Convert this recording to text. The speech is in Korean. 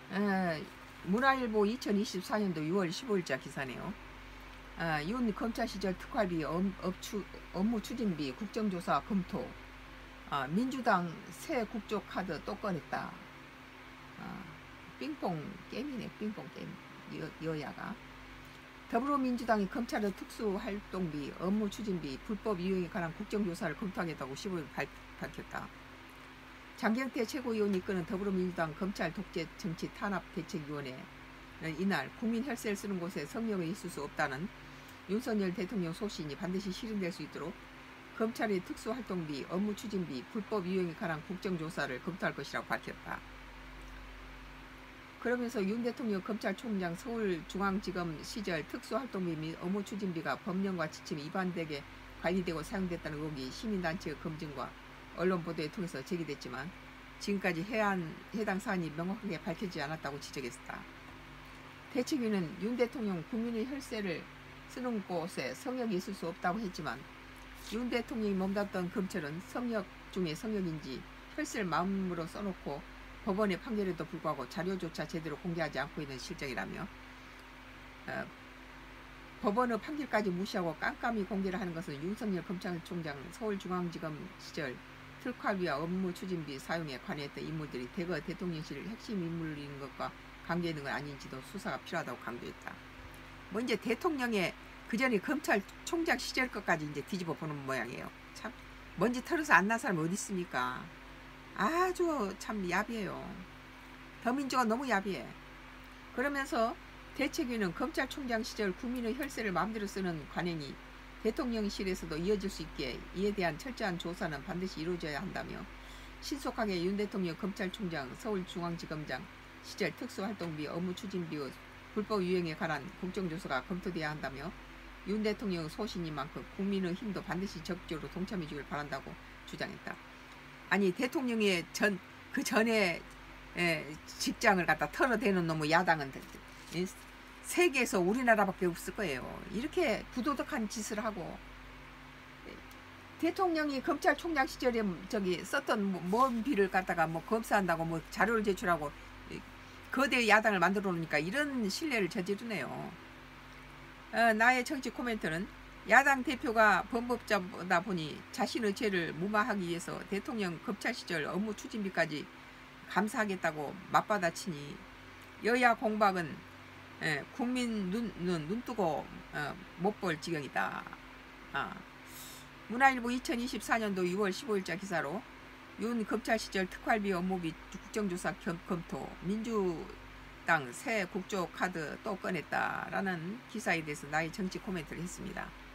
에, 문화일보 2024년도 6월 15일자 기사네요. 윤 검찰 시절 특활비, 업무 추진비, 국정조사 검토. 민주당 새 국조카드 또 꺼냈다. 빙봉 게임이네. 빙봉 게임. 여야가. 더불어민주당이 검찰의 특수활동비, 업무 추진비, 불법 이용에 관한 국정조사를 검토하겠다고 15일 밝혔다. 장경태 최고위원이 이끄는 더불어민주당 검찰 독재 정치 탄압 대책위원회는 이날 국민 혈세를 쓰는 곳에 성역이 있을 수 없다는 윤석열 대통령 소신이 반드시 실현될 수 있도록 검찰의 특수활동비, 업무 추진비, 불법 이용에 관한 국정조사를 검토할 것이라고 밝혔다. 그러면서 윤 대통령 검찰총장 서울중앙지검 시절 특수활동비 및 업무 추진비가 법령과 지침에 위반되게 관리되고 사용됐다는 의혹이 시민단체의 검증과 언론 보도에 통해서 제기됐지만 지금까지 해당 사안이 명확하게 밝혀지지 않았다고 지적했다. 대책위는 윤 대통령 국민의 혈세를 쓰는 곳에 성역이 있을 수 없다고 했지만 윤 대통령이 몸담던 검찰은 성역 중에 성역인지 혈세를 마음으로 써놓고 법원의 판결에도 불구하고 자료조차 제대로 공개하지 않고 있는 실정이라며 법원의 판결까지 무시하고 깜깜이 공개를 하는 것은 윤석열 검찰총장 서울중앙지검 시절 특활비와 업무 추진비 사용에 관여했던 인물들이 대거 대통령실 핵심 인물인 것과 관계 있는 건 아닌지도 수사가 필요하다고 강조했다. 뭐 이제 대통령의 그전에 검찰총장 시절 것까지 이제 뒤집어 보는 모양이에요. 참 먼지 털어서 안 난 사람이 어디 있습니까? 아주 참 야비해요. 더민주가 너무 야비해. 그러면서 대책위는 검찰총장 시절 국민의 혈세를 마음대로 쓰는 관행이 대통령실에서도 이어질 수 있게 이에 대한 철저한 조사는 반드시 이루어져야 한다며 신속하게 윤 대통령 검찰총장 서울중앙지검장 시절 특수활동비, 업무 추진비, 불법 유형에 관한 국정조사가 검토돼야 한다며 윤 대통령 소신인 만큼 국민의 힘도 반드시 적극적으로 동참해 주길 바란다고 주장했다. 아니 대통령의 그 전에 직장을 갖다 털어대는 놈의 야당은 세계에서 우리나라밖에 없을 거예요. 이렇게 부도덕한 짓을 하고 대통령이 검찰총장 시절에 썼던 뭔 비를 갖다가 뭐 검사한다고 뭐 자료를 제출하고 거대 야당을 만들어 놓으니까 이런 신뢰를 저지르네요. 나의 정치 코멘트는 야당 대표가 범법자다 보니 자신의 죄를 무마하기 위해서 대통령 검찰 시절 업무 추진비까지 감사하겠다고 맞받아치니 여야 공박은 국민 눈 뜨고 못 볼 지경이다. 문화일보 2024년도 6월 15일자 기사로 윤 검찰 시절 특활비 업무비 국정조사 검토 민주당 새 국조 카드 또 꺼냈다라는 기사에 대해서 나의 정치 코멘트를 했습니다.